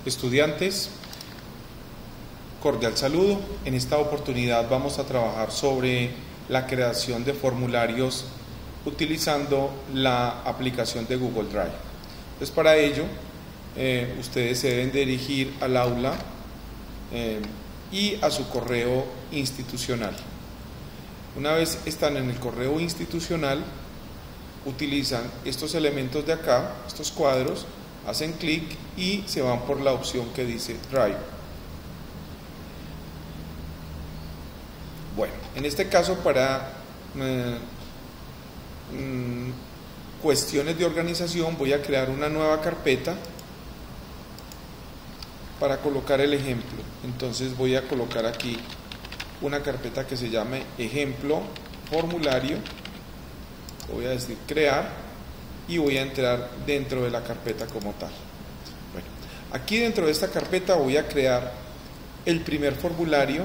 estudiantes, cordial saludo. En esta oportunidad vamos a trabajar sobre la creación de formularios utilizando la aplicación de Google Drive. Entonces, para ello, ustedes se deben dirigir al aula y a su correo institucional. Una vez están en el correo institucional, utilizan estos elementos de acá, estos cuadros, hacen clic y se van por la opción que dice Drive. Bueno, en este caso, para cuestiones de organización, voy a crear una nueva carpeta para colocar el ejemplo. Entonces voy a colocar aquí una carpeta que se llame ejemplo formulario, voy a decir crear y voy a entrar dentro de la carpeta como tal. Bueno, aquí dentro de esta carpeta voy a crear el primer formulario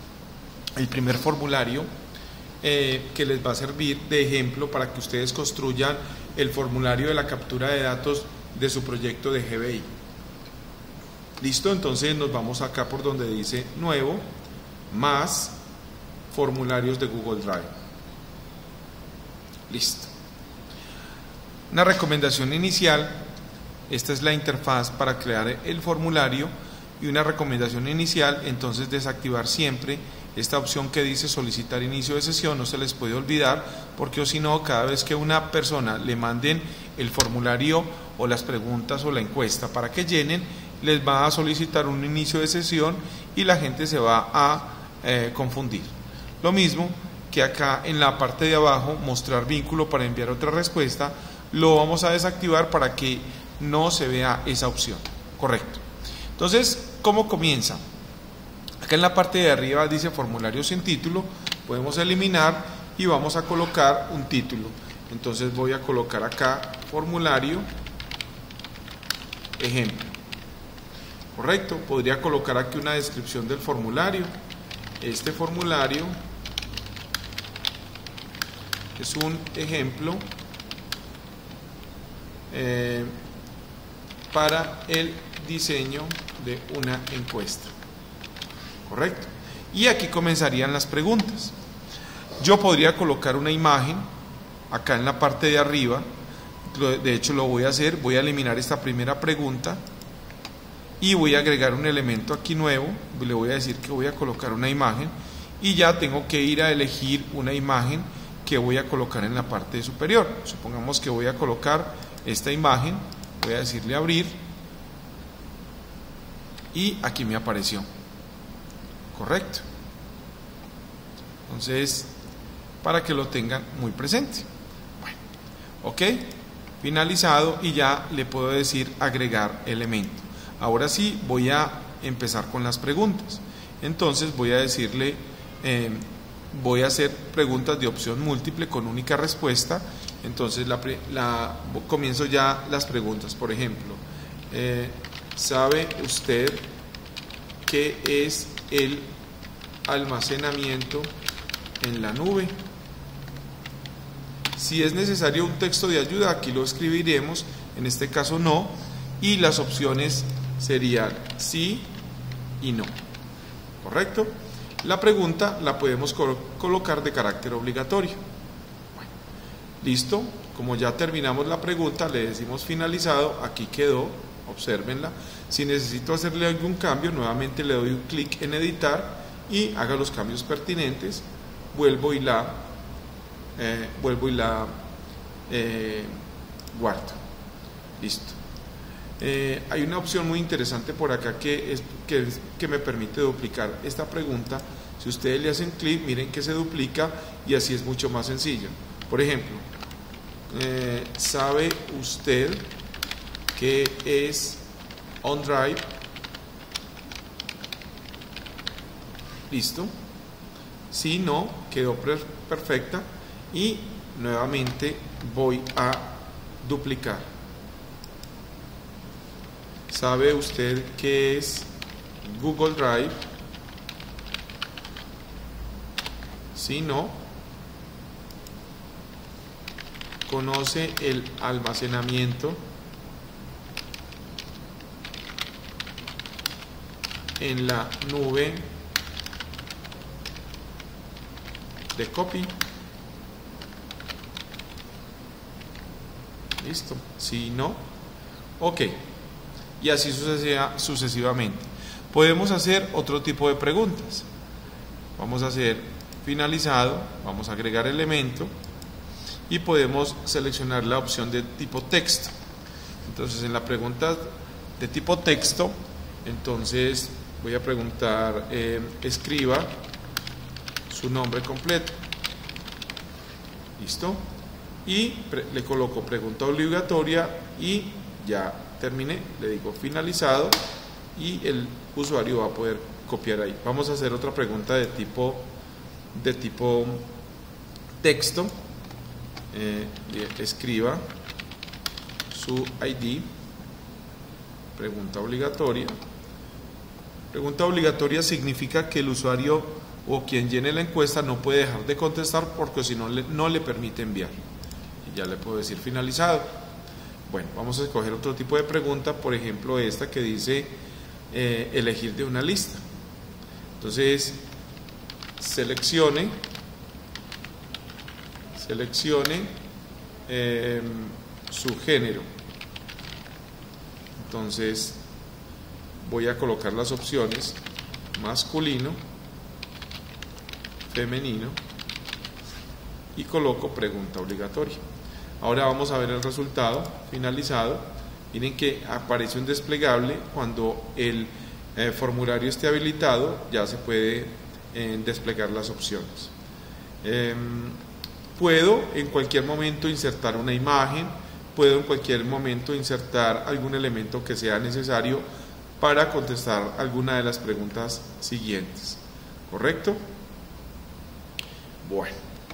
que les va a servir de ejemplo para que ustedes construyan el formulario de la captura de datos de su proyecto de GBI. Listo, entonces nos vamos acá por donde dice nuevo, más formularios de Google Drive. Listo. Una recomendación inicial, esta es la interfaz para crear el formulario, y una recomendación inicial, entonces desactivar siempre esta opción que dice solicitar inicio de sesión, no se les puede olvidar, porque o si no, cada vez que una persona le manden el formulario o las preguntas o la encuesta para que llenen, les va a solicitar un inicio de sesión y la gente se va a confundir. Lo mismo que acá en la parte de abajo, mostrar vínculo para enviar otra respuesta, lo vamos a desactivar para que no se vea esa opción. Correcto. Entonces, ¿cómo comienza? Acá en la parte de arriba dice formulario sin título, podemos eliminar y vamos a colocar un título. Entonces voy a colocar acá formulario ejemplo. Correcto, podría colocar aquí una descripción del formulario. Este formulario es un ejemplo para el diseño de una encuesta. Correcto. Y aquí comenzarían las preguntas. Yo podría colocar una imagen acá en la parte de arriba. De hecho lo voy a hacer, voy a eliminar esta primera pregunta y voy a agregar un elemento aquí nuevo. Le voy a decir que voy a colocar una imagen y ya tengo que ir a elegir una imagen que voy a colocar en la parte superior. Supongamos que voy a colocar esta imagen, voy a decirle abrir y aquí me apareció. Correcto. Entonces, para que lo tengan muy presente. Bueno, ok, finalizado y ya le puedo decir agregar elemento. Ahora sí voy a empezar con las preguntas. Entonces voy a decirle, voy a hacer preguntas de opción múltiple con única respuesta. Entonces comienzo ya las preguntas. Por ejemplo, ¿sabe usted qué es el almacenamiento en la nube? Si es necesario un texto de ayuda, aquí lo escribiremos, en este caso no, y las opciones serían sí y no. ¿Correcto? La pregunta la podemos colocar de carácter obligatorio. Bueno, listo, como ya terminamos la pregunta, le decimos finalizado, aquí quedó, obsérvenla. Si necesito hacerle algún cambio, nuevamente le doy un clic en editar y haga los cambios pertinentes, vuelvo y la guardo. Listo. Hay una opción muy interesante por acá que me permite duplicar esta pregunta. Si ustedes le hacen clic, miren que se duplica y así es mucho más sencillo. Por ejemplo, ¿sabe usted qué es OneDrive? Listo. Si no, quedó perfecta y nuevamente voy a duplicar. ¿Sabe usted qué es Google Drive? Si no, conoce el almacenamiento en la nube de copy. Listo. Si no, ok. Y así sucesivamente. Podemos hacer otro tipo de preguntas. Vamos a hacer finalizado, vamos a agregar elemento y podemos seleccionar la opción de tipo texto. Entonces en la pregunta de tipo texto, entonces voy a preguntar, escriba su nombre completo. Listo. Y le coloco pregunta obligatoria y ya terminé. Le digo finalizado y el usuario va a poder copiar ahí. Vamos a hacer otra pregunta de tipo texto. Escriba su ID. Pregunta obligatoria. Pregunta obligatoria significa que el usuario o quien llene la encuesta no puede dejar de contestar porque si no, no le permite enviar. Y ya le puedo decir finalizado. Bueno, vamos a escoger otro tipo de pregunta, por ejemplo esta que dice elegir de una lista. Entonces seleccione su género. Entonces voy a colocar las opciones masculino, femenino y coloco pregunta obligatoria. Ahora vamos a ver el resultado finalizado. Miren que aparece un desplegable cuando el formulario esté habilitado, ya se puede desplegar las opciones. Puedo en cualquier momento insertar una imagen, puedo en cualquier momento insertar algún elemento que sea necesario para contestar alguna de las preguntas siguientes. ¿Correcto? Bueno.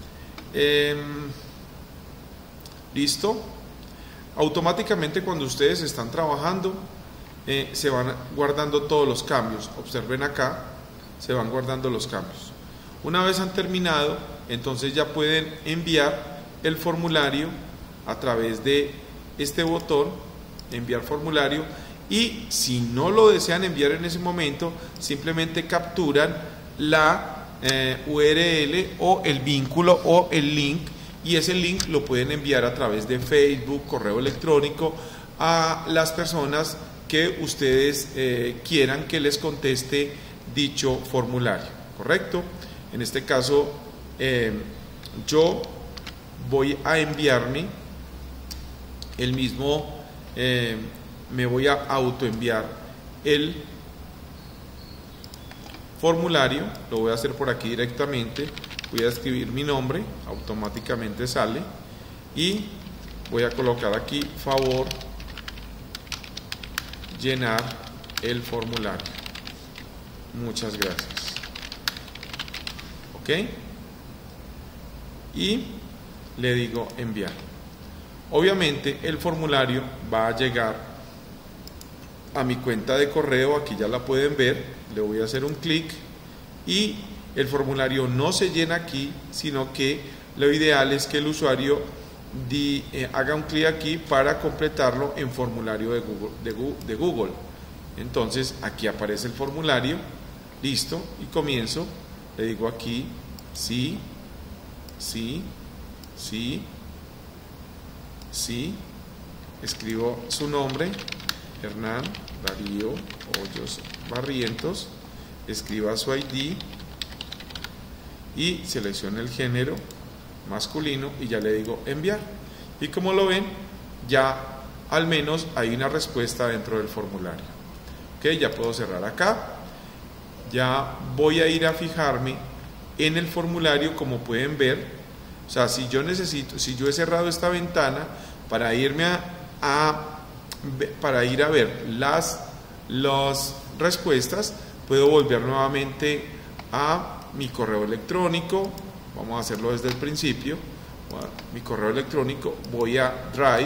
Listo. Automáticamente cuando ustedes están trabajando se van guardando todos los cambios. Observen acá, se van guardando los cambios. Una vez han terminado, entonces ya pueden enviar el formulario a través de este botón, enviar formulario, y si no lo desean enviar en ese momento, simplemente capturan la URL o el vínculo o el link, y ese link lo pueden enviar a través de Facebook, correo electrónico a las personas que ustedes quieran que les conteste dicho formulario, ¿correcto? En este caso yo voy a enviarme el mismo, me voy a autoenviar el formulario, lo voy a hacer por aquí directamente. Voy a escribir mi nombre, automáticamente sale, y voy a colocar aquí favor llenar el formulario. Muchas gracias. Ok, y le digo enviar. Obviamente el formulario va a llegar a mi cuenta de correo, aquí ya la pueden ver. Le voy a hacer un clic y el formulario no se llena aquí, sino que lo ideal es que el usuario haga un clic aquí para completarlo en formulario de Google. Entonces aquí aparece el formulario, listo, y comienzo. Le digo aquí sí, sí, sí, sí, escribo su nombre, Hernán Darío Hoyos Barrientos, escriba su ID y seleccione el género masculino y ya le digo enviar. Y como lo ven, ya al menos hay una respuesta dentro del formulario. Ok, ya puedo cerrar acá. Ya voy a ir a fijarme en el formulario, como pueden ver. O sea, si yo he cerrado esta ventana para irme para ir a ver las respuestas, puedo volver nuevamente a mi correo electrónico. Vamos a hacerlo desde el principio. Mi correo electrónico, voy a Drive,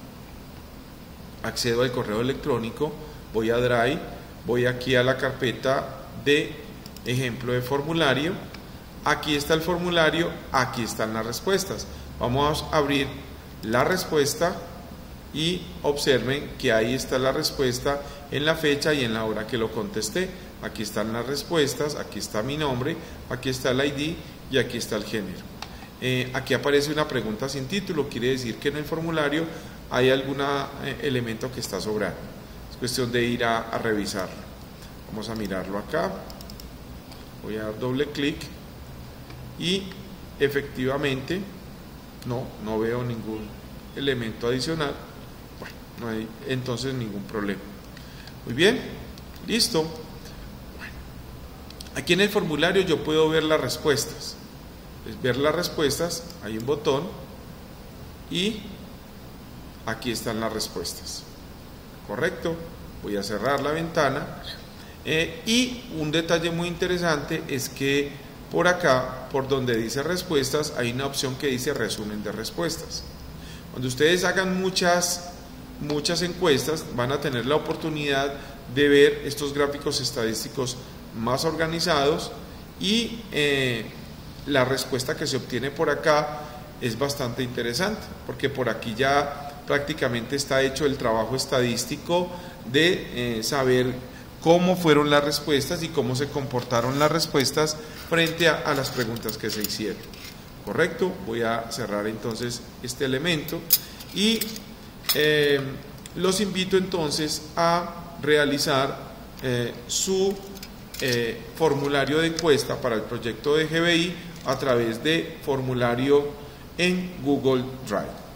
accedo al correo electrónico, voy a Drive, voy aquí a la carpeta de ejemplo de formulario. Aquí está el formulario, aquí están las respuestas. Vamos a abrir la respuesta y observen que ahí está la respuesta en la fecha y en la hora que lo contesté. Aquí están las respuestas, aquí está mi nombre, aquí está el ID y aquí está el género. Aquí aparece una pregunta sin título, quiere decir que en el formulario hay algún elemento que está sobrando. Es cuestión de ir a revisarlo. Vamos a mirarlo acá. Voy a dar doble clic y efectivamente no veo ningún elemento adicional. Bueno, no hay entonces ningún problema. Muy bien, listo. Bueno, aquí en el formulario yo puedo ver las respuestas. Es ver las respuestas, hay un botón y aquí están las respuestas. Correcto, voy a cerrar la ventana. Y un detalle muy interesante es que por acá, por donde dice respuestas, hay una opción que dice resumen de respuestas. Cuando ustedes hagan muchas encuestas, van a tener la oportunidad de ver estos gráficos estadísticos más organizados y la respuesta que se obtiene por acá es bastante interesante, porque por aquí ya prácticamente está hecho el trabajo estadístico de saber cómo fueron las respuestas y cómo se comportaron las respuestas frente a las preguntas que se hicieron. ¿Correcto? Voy a cerrar entonces este elemento y los invito entonces a realizar su formulario de encuesta para el proyecto de GBI a través de formulario en Google Drive.